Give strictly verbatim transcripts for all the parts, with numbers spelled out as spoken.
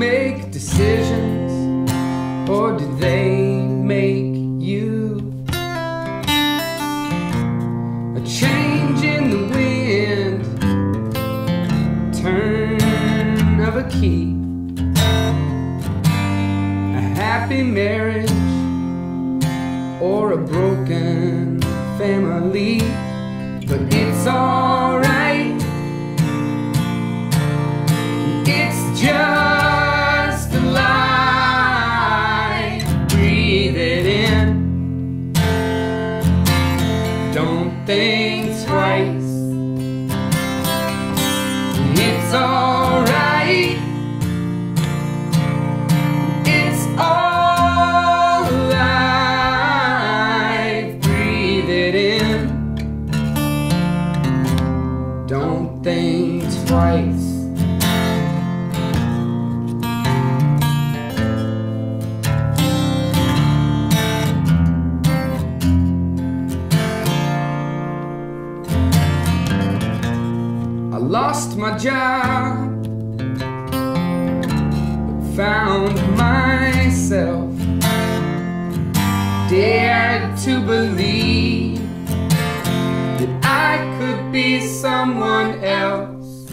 make decisions, or do they make you? A change in the wind, turn of a key, a happy marriage or a broken family. But it's alright, it's just a life. Breathe it in, don't think twice. It's alright, it's all life. Breathe it in, don't think twice. I lost my job, but found myself. Dared to believe that I could be someone else.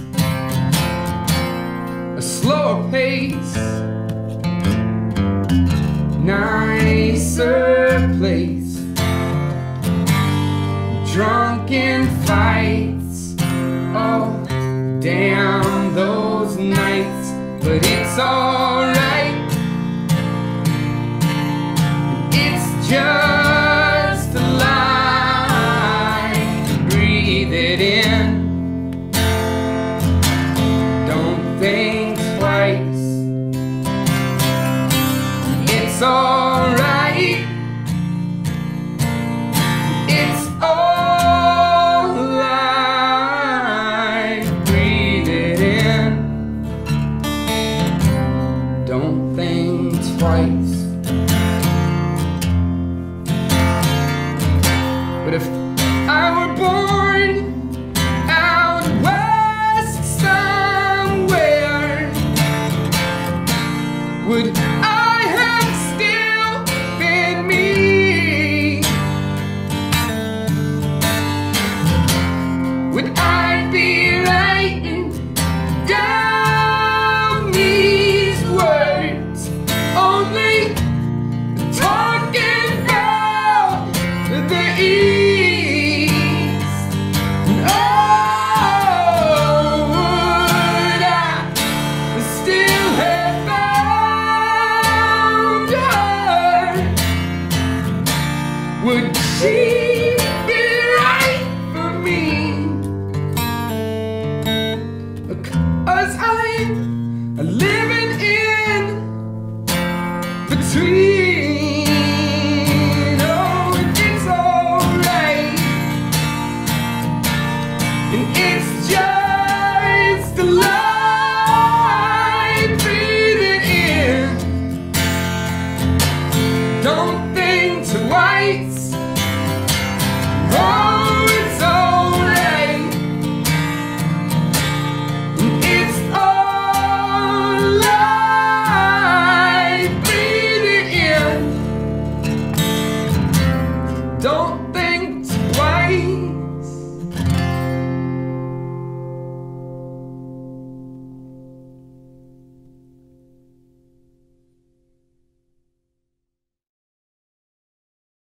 A slower pace, nicer place, drunken fights, oh damn those nights. But it's alright, it's just a lie. Breathe it in, don't think twice. It's alright, it's all life. Breathe it in, don't think twice. But if I were born out west somewhere, would